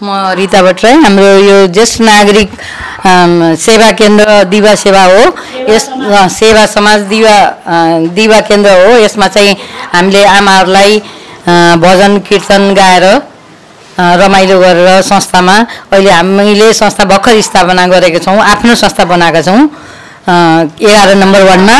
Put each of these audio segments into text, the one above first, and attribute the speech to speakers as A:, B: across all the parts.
A: म रिता भट्टराई हाम्रो यो ज्येष्ठ नागरिक सेवा केन्द्र दिवा सेवा हो। यस सेवा समाज दिवा केन्द्र हो। यसमा चाहिँ हामीले आमाहरूलाई भजन कीर्तन गाएर रमाइलो गरेर संस्थामा अहिले हामीले संस्था भर्खर स्थापना गरेका छौँ। आफ्नो संस्था बनाएका छौँ 11 नम्बर वार्डमा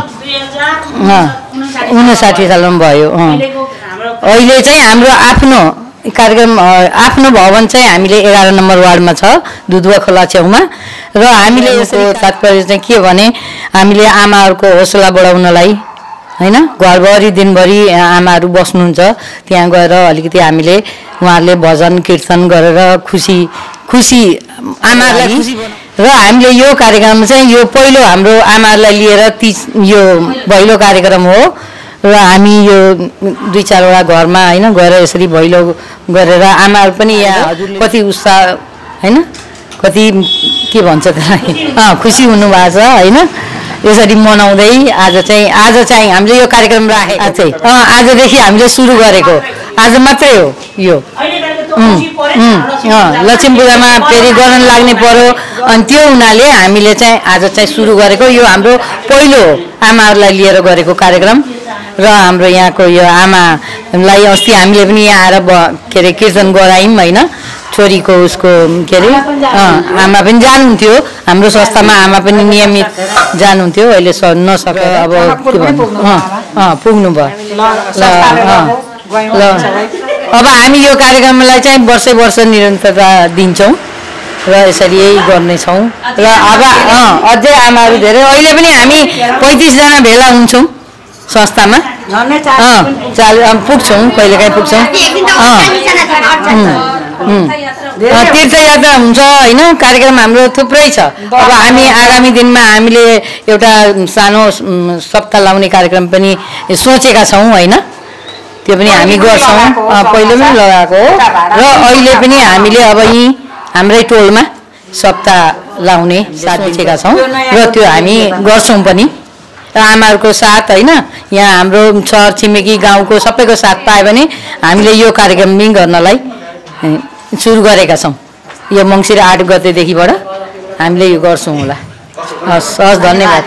A: 59 सालमा भयो। अहिले चाहिँ हाम्रो आफ्नो कार्यक्रम आफ्नो भवन चाहिँ हामीले 11 नम्बर वार्डमा छ दुधुवा खोला छेउमा। र हामीले यसको तात्पर्य चाहिँ के भने हामीले आमाहरूको हौसला बढाउनलाई हैन घरभरि दिनभरि आमाहरू बस्नुहुन्छ त्यहाँ गएर अलिकति हामीले उहाँहरूले भजन कीर्तन गरेर खुसी आमाहरूलाई खुसी र हामीले यो कार्यक्रम चाहिँ यो पहिलो हाम्रो आमाहरूलाई लिएर यो भैलो कार्यक्रम हो। र हामी यो 2-4 वटा घरमा हैन गएर यसरी भैलो गरेर आमाहरू पनि यहाँ हजुरले कति उत्साह हैन कति के भन्छ त्यसलाई खुसी हुनुभएको छ हैन। यसरी मनाउँदै आज चाहिँ हामीले यो कार्यक्रम राखे चाहिँ आजदेखि हामीले सुरु गरेको आज मात्रै हो यो। लक्ष्मी पूजामा फेरि गर्न लाग्ने पर्यो अनि त्यो हुनाले हामीले चाहिँ आज चाहिँ सुरु गरेको यो हाम्रो पहिलो आमाहरूलाई लिएर गरेको कार्यक्रम। र हाम्रो यहाँको यो आमालाई अस्ति हामीले पनि यहाँ आएर के अरे कीर्तन गरायौँ हैन। छोरीको उसको के अरे आमा पनि जानुहुन्थ्यो हाम्रो संस्थामा आमा पनि नियमित जानुहुन्थ्यो। अहिले नसके अब के भन्नु पुग्नु भयो ल अब हामी यो कार्यक्रमलाई चाहिँ वर्ष निरन्तरता दिन्छौँ र यसरी यही गर्नेछौँ। र अब अझै आमाहरू धेरै अहिले पनि हामी 35 जना भेला हुन्छौँ संस्थामा पुग्छौँ कहिलेकाहीँ पुग्छौँ। तीर्थयात्रा हुन्छ हैन कार्यक्रम हाम्रो थुप्रै छ। अब हामी आगामी दिनमा हामीले एउटा सानो सप्ताह लाउने कार्यक्रम पनि सोचेका छौँ हैन। त्यो पनि हामी गर्छौँ पहिलो पनि लगाएको हो। र अहिले पनि हामीले अब यही हाम्रै टोलमा सप्ताह लाउने सोचेका छौँ र त्यो हामी गर्छौँ पनि आमाहरूको साथ हैन। यहाँ हाम्रो छर छिमेकी गाउँको सबैको साथ पायो भने हामीले यो कार्यक्रम पनि गर्नलाई सुरु गरेका छौँ। यो मङ्सिर 8 गतेदेखिबाट हामीले यो गर्छौँ होला। हस् धन्यवाद।